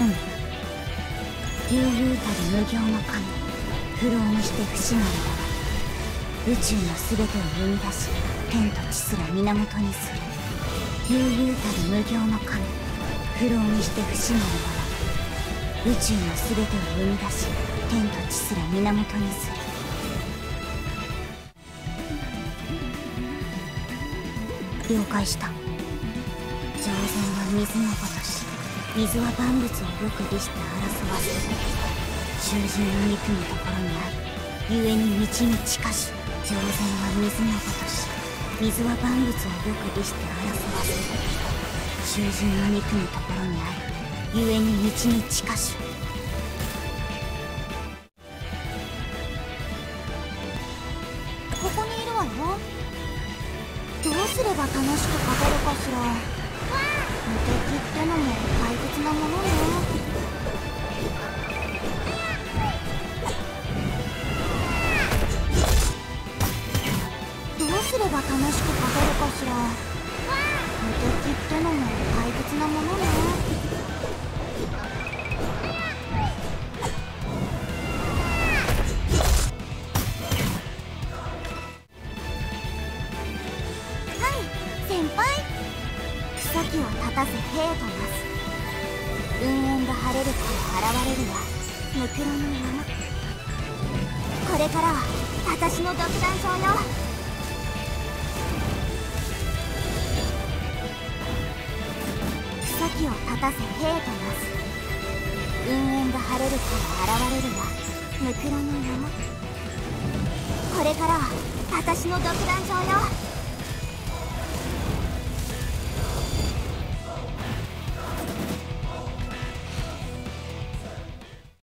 悠々たる無行の神、不老にして不死なる我は宇宙の全てを生み出し、天と地すら源にする。悠々たる無行の神、不老にして不死なる我は宇宙の全てを生み出し、天と地すら源にする。了解した。上善は水のごとし、水は万物をよく利して争わせる。囚人の憎むところにある、故に道に近し。上善は水のごとし、水は万物をよく利して争わせる。囚人の憎むところにある、故に道に近し。 ここにいるわよ。どうすれば楽しく勝てるかしら。無敵ってのも大切なものね。どうすれば楽しく勝てるかしら。無敵ってのも大切なものね。先輩、草木を立たせ兵となす。雲煙が晴れるから現れるはムクロの山。これからは私の独壇場よ。草木を立たせ兵となす。雲煙が晴れるから現れるはムクロの山。これからは私の独壇場よ。